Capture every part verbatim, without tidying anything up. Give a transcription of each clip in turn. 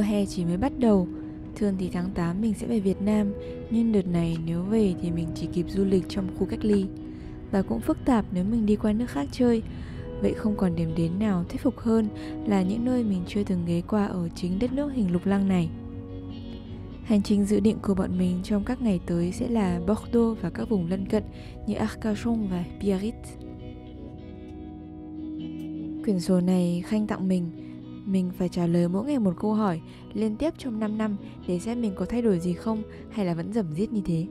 hè chỉ mới bắt đầu. Thường thì tháng tám mình sẽ về Việt Nam, nhưng đợt này nếu về thì mình chỉ kịp du lịch trong khu cách ly. Và cũng phức tạp nếu mình đi qua nước khác chơi. Vậy không còn điểm đến nào thuyết phục hơn là những nơi mình chưa từng ghé qua ở chính đất nước hình lục lăng này. Hành trình dự định của bọn mình trong các ngày tới sẽ là Bordeaux và các vùng lân cận như Arcachon và Biarritz. Quyển sổ này Khanh tặng mình. Mình phải trả lời mỗi ngày một câu hỏi liên tiếp trong năm năm để xem mình có thay đổi gì không hay là vẫn rẩm rít như thế.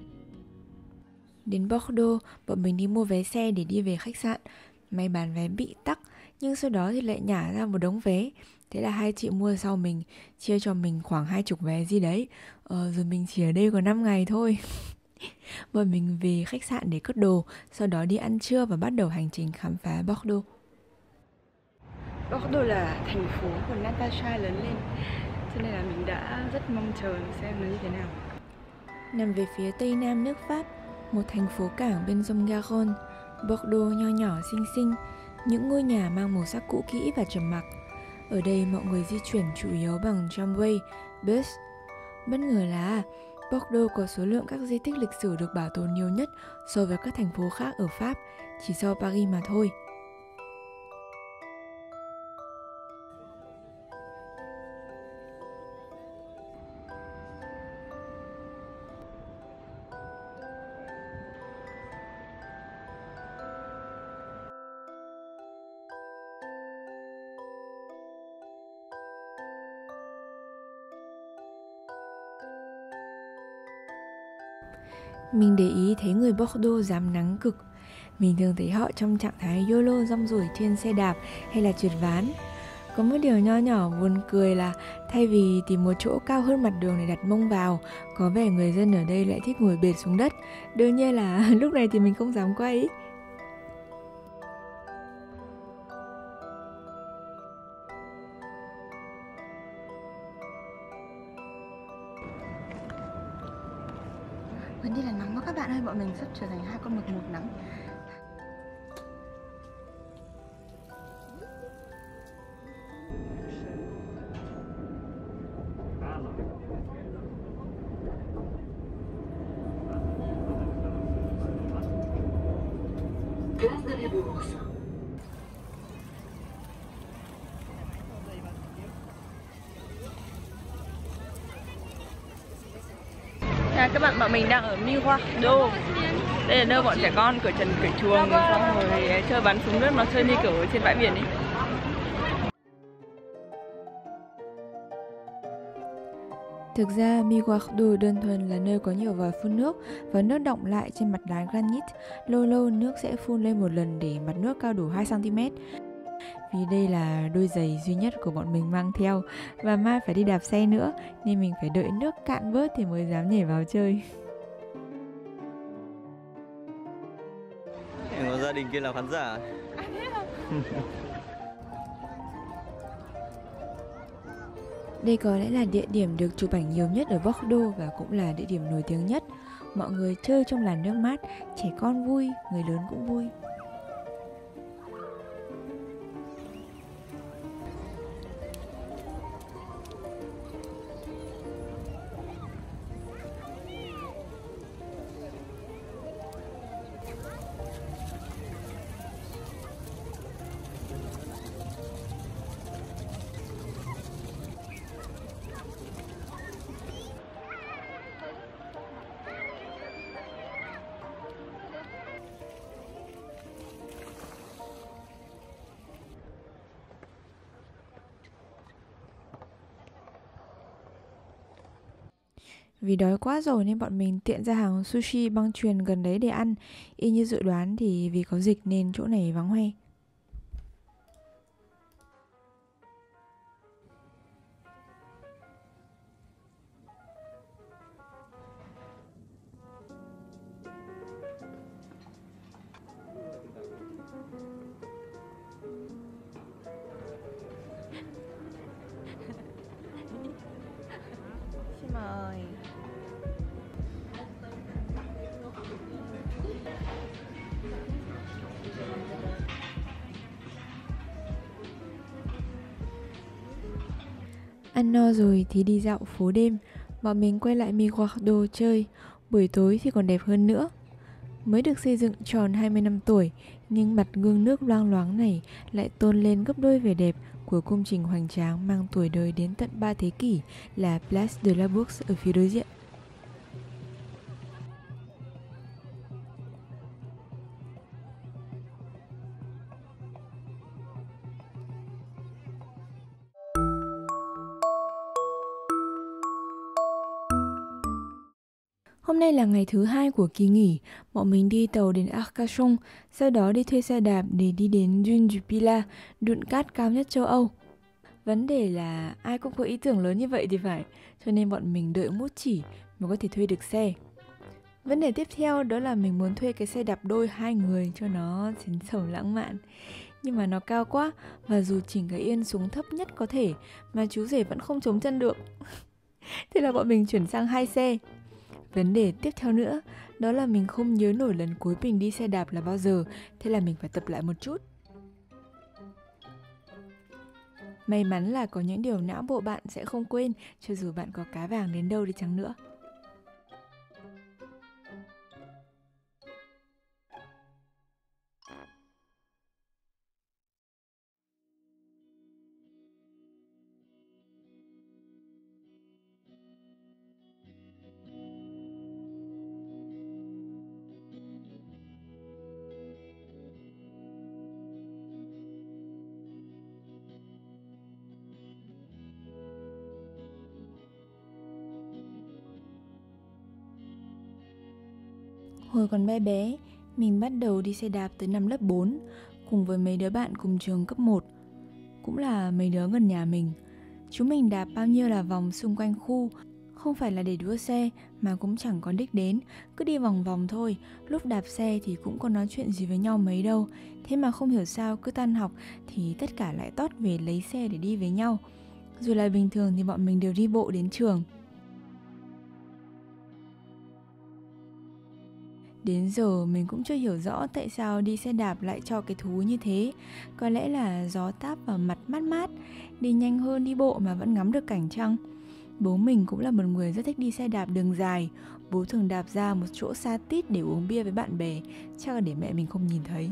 Đến Bordeaux, bọn mình đi mua vé xe để đi về khách sạn. Máy bán vé bị tắc, nhưng sau đó thì lại nhả ra một đống vé. Thế là hai chị mua sau mình, chia cho mình khoảng hai chục vé gì đấy. Ờ, rồi mình chỉ ở đây có năm ngày thôi. Bọn mình về khách sạn để cất đồ, sau đó đi ăn trưa và bắt đầu hành trình khám phá Bordeaux. Bordeaux là thành phố của Natasha lớn lên, cho nên là mình đã rất mong chờ xem nó như thế nào. Nằm về phía tây nam nước Pháp, một thành phố cảng bên sông Garonne, Bordeaux nho nhỏ xinh xinh, những ngôi nhà mang màu sắc cũ kỹ và trầm mặc. Ở đây mọi người di chuyển chủ yếu bằng tramway, bus. Bất ngờ là Bordeaux có số lượng các di tích lịch sử được bảo tồn nhiều nhất so với các thành phố khác ở Pháp, chỉ sau Paris mà thôi. Mình để ý thấy người Bordeaux dám nắng cực. Mình thường thấy họ trong trạng thái YOLO rong ruổi trên xe đạp hay là trượt ván. Có một điều nho nhỏ buồn cười là thay vì tìm một chỗ cao hơn mặt đường để đặt mông vào, có vẻ người dân ở đây lại thích ngồi bệt xuống đất. Đương nhiên là lúc này thì mình không dám quay. Vấn đề là nắng quá các bạn ơi, bọn mình sắp trở thành hai con mực một nắng. À, các bạn, bọn mình đang ở Miroir-d'Eau. Đây là nơi bọn trẻ con cởi trần cởi chuồng xong rồi chơi bắn súng nước, nó chơi như kiểu trên bãi biển ấy. Thực ra Miroir-d'Eau đơn thuần là nơi có nhiều vòi phun nước và nước đọng lại trên mặt đá granite. Lâu lâu nước sẽ phun lên một lần để mặt nước cao đủ hai xăng ti mét. Vì đây là đôi giày duy nhất của bọn mình mang theo và mai phải đi đạp xe nữa, nên mình phải đợi nước cạn bớt thì mới dám nhảy vào chơi. Có gia đình kia là khán giả. À, thế à? Đây có lẽ là địa điểm được chụp ảnh nhiều nhất ở Bordeaux và cũng là địa điểm nổi tiếng nhất. Mọi người chơi trong làn nước mát, trẻ con vui, người lớn cũng vui. Vì đói quá rồi nên bọn mình tiện ra hàng sushi băng chuyền gần đấy để ăn. Y như dự đoán thì vì có dịch nên chỗ này vắng hoe. Xin mời. Ăn no rồi thì đi dạo phố đêm. Bọn mình quay lại Mirador chơi. Buổi tối thì còn đẹp hơn nữa. Mới được xây dựng tròn hai mươi năm tuổi, nhưng mặt gương nước loang loáng này lại tôn lên gấp đôi vẻ đẹp của công trình hoành tráng mang tuổi đời đến tận ba thế kỷ là Place de la Bourse ở phía đối diện. Hôm nay là ngày thứ hai của kỳ nghỉ, bọn mình đi tàu đến Arcachon, sau đó đi thuê xe đạp để đi đến Dune du Pilat, đụn cát cao nhất châu Âu. Vấn đề là ai cũng có ý tưởng lớn như vậy thì phải, cho nên bọn mình đợi mút chỉ mới có thể thuê được xe. Vấn đề tiếp theo đó là mình muốn thuê cái xe đạp đôi hai người cho nó xến sẩm lãng mạn. Nhưng mà nó cao quá, và dù chỉnh cái yên xuống thấp nhất có thể mà chú rể vẫn không chống chân được. Thế là bọn mình chuyển sang hai xe. Vấn đề tiếp theo nữa, đó là mình không nhớ nổi lần cuối mình đi xe đạp là bao giờ, thế là mình phải tập lại một chút. May mắn là có những điều não bộ bạn sẽ không quên, cho dù bạn có cá vàng đến đâu đi chăng nữa. Hồi còn bé bé, mình bắt đầu đi xe đạp từ năm lớp bốn, cùng với mấy đứa bạn cùng trường cấp một. Cũng là mấy đứa gần nhà mình. Chúng mình đạp bao nhiêu là vòng xung quanh khu, không phải là để đua xe mà cũng chẳng có đích đến, cứ đi vòng vòng thôi. Lúc đạp xe thì cũng có nói chuyện gì với nhau mấy đâu. Thế mà không hiểu sao cứ tan học thì tất cả lại tót về lấy xe để đi với nhau. Dù là bình thường thì bọn mình đều đi bộ đến trường. Đến giờ mình cũng chưa hiểu rõ tại sao đi xe đạp lại cho cái thú như thế. Có lẽ là gió táp vào mặt mát mát, đi nhanh hơn đi bộ mà vẫn ngắm được cảnh chăng? Bố mình cũng là một người rất thích đi xe đạp đường dài. Bố thường đạp ra một chỗ xa tít để uống bia với bạn bè, chắc là để mẹ mình không nhìn thấy.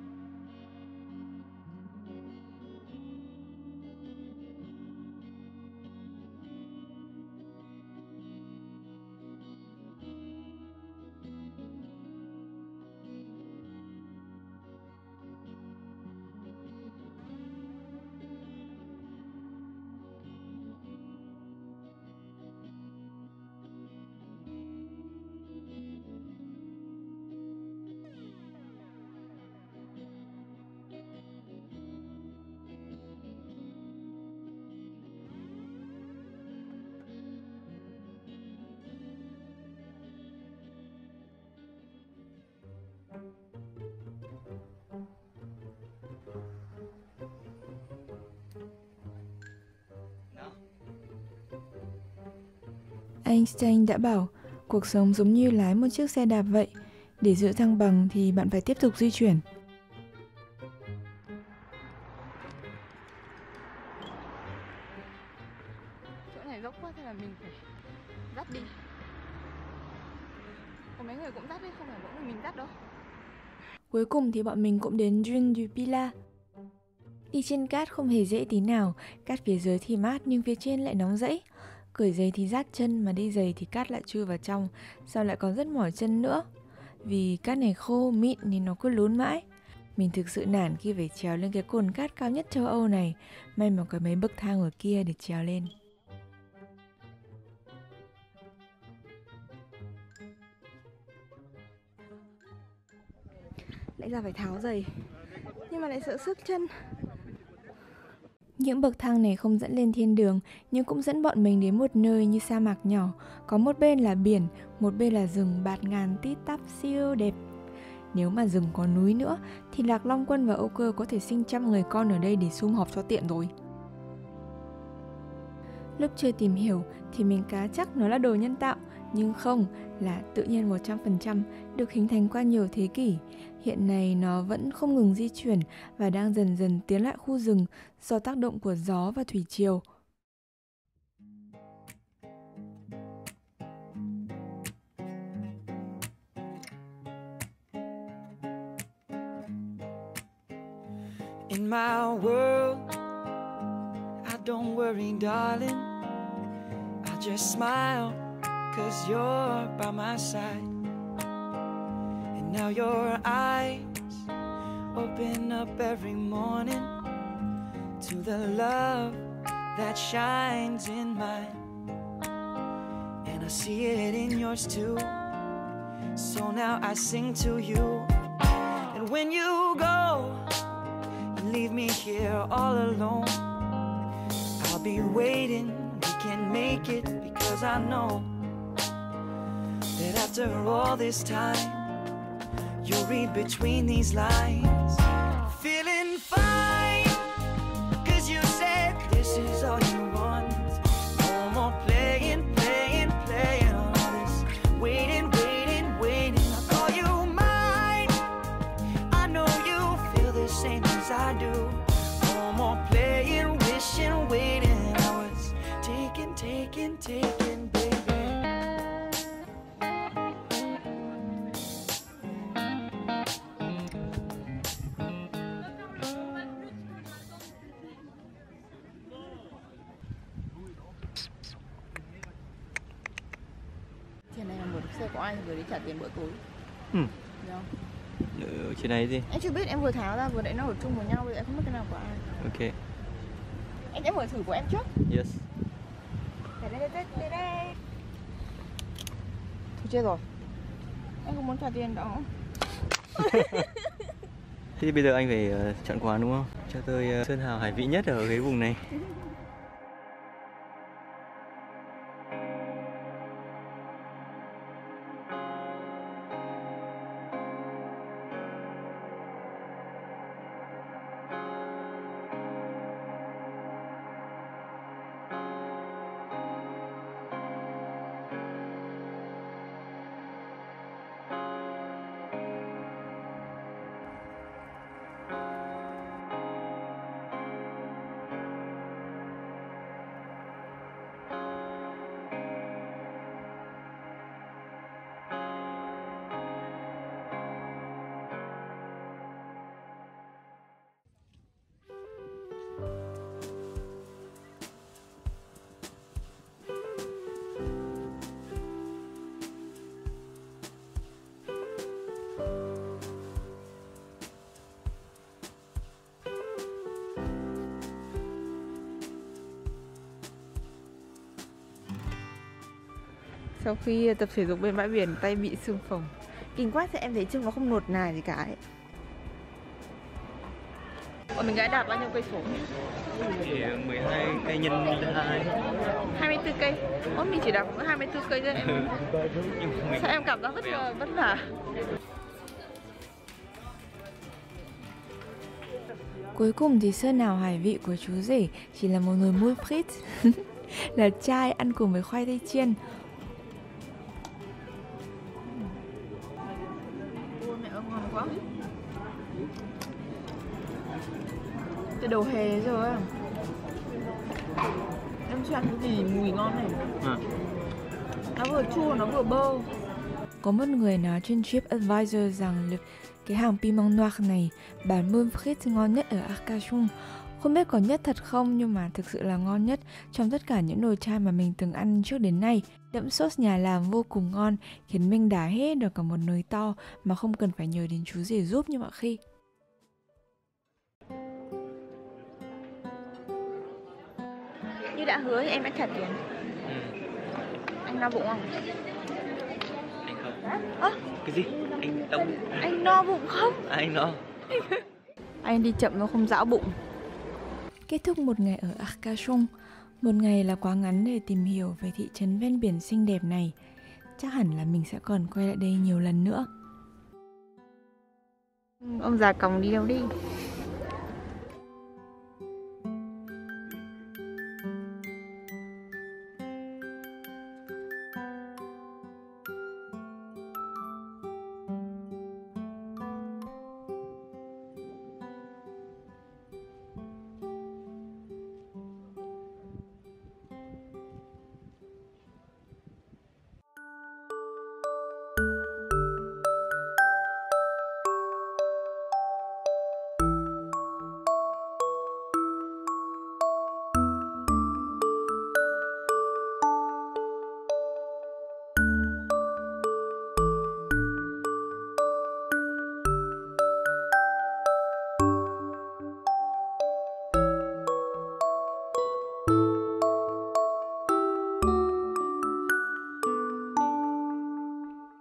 Einstein đã bảo, cuộc sống giống như lái một chiếc xe đạp vậy. Để giữ thăng bằng thì bạn phải tiếp tục di chuyển. Chỗ này dốc quá, thế là mình phải dắt đi. Có mấy người cũng dắt đấy, không phải mỗi mình dắt đâu. Cuối cùng thì bọn mình cũng đến Dune du Pilat. Đi trên cát không hề dễ tí nào. Cát phía dưới thì mát nhưng phía trên lại nóng rẫy. Cởi giày thì rát chân, mà đi giày thì cát lại chui vào trong. Sao lại còn rất mỏi chân nữa. Vì cát này khô, mịn nên nó cứ lún mãi. Mình thực sự nản khi phải trèo lên cái cồn cát cao nhất châu Âu này. May mà có mấy bậc thang ở kia để trèo lên. Lại ra phải tháo giày, nhưng mà lại sợ sức chân. Những bậc thang này không dẫn lên thiên đường, nhưng cũng dẫn bọn mình đến một nơi như sa mạc nhỏ. Có một bên là biển, một bên là rừng bạt ngàn tít tắp siêu đẹp. Nếu mà rừng có núi nữa, thì Lạc Long Quân và Âu Cơ có thể sinh trăm người con ở đây để sum họp cho tiện rồi. Lúc chưa tìm hiểu thì mình cá chắc nó là đồ nhân tạo, nhưng không, là tự nhiên một trăm phần trăm, được hình thành qua nhiều thế kỷ. Hiện nay nó vẫn không ngừng di chuyển và đang dần dần tiến lại khu rừng do tác động của gió và thủy triều. In my world, I don't worry, darling. I just smile, cause you're by my side. And now your eyes open up every morning to the love that shines in mine. And I see it in yours too. So now I sing to you. And when you go, leave me here all alone, I'll be waiting, we can make it, because I know that after all this time, you'll read between these lines. Feeling fine, cause you said this is all you want. No more playing, playing, playing all this. Waiting, waiting, waiting, I'll call you mine. I know you feel the same as I do. No more playing, wishing, waiting. I was taking, taking, taking, baby. Trên này là một xe của ai vừa đi trả tiền bữa tối. Ừ. Được không? Ở trên này gì? Em chưa biết, em vừa tháo ra, vừa nãy nó ở chung với nhau, bây giờ em không biết cái nào của ai. Ok. Em sẽ mở thử của em trước. Yes. Đây đây đây đây đây. Thôi chết rồi. Em không muốn trả tiền đó. Thế thì bây giờ anh phải uh, chọn quán đúng không? Cho tôi uh, sơn hào hải vị nhất ở cái vùng này. Sau khi tập thể dục bên bãi biển, tay bị sưng phồng. Kinh quá, thì em thấy chân nó không nuột nà gì cả ấy. Bọn mình đã đạt bao nhiêu cây số? Thì mười hai cây nhân hai. hai mươi tư cây. Ôi, mình chỉ đạt có hai mươi tư cây thôi em. Sao em cảm giác rất là vất vả. Cuối cùng thì sơn hào hải vị của chú rể chỉ là một nồi moule frites, là chai ăn cùng với khoai tây chiên. Ôi mẹ ơi, ngon quá. Cái đầu hè rồi á. Em chưa ăn cái gì mùi ngon này. À. Nó vừa chua, nó vừa bơ. Có một người nói trên TripAdvisor rằng cái hàng piment noir này bán moule frites ngon nhất ở Arcachon. Không biết có nhất thật không, nhưng mà thực sự là ngon nhất trong tất cả những nồi chai mà mình từng ăn trước đến nay. Đậm sốt nhà làm vô cùng ngon, khiến mình đá hết được cả một nồi to mà không cần phải nhờ đến chú rể giúp như mọi khi. Như đã hứa thì em đã trả tiền. Ừ. Anh no bụng không? Anh không. À? Cái gì? Anh đau bụng. Anh no bụng không? À, anh no. Anh đi chậm nó không dão bụng. Kết thúc một ngày ở Arcachon. Một ngày là quá ngắn để tìm hiểu về thị trấn ven biển xinh đẹp này. Chắc hẳn là mình sẽ còn quay lại đây nhiều lần nữa. Ông già còng đi đâu đi?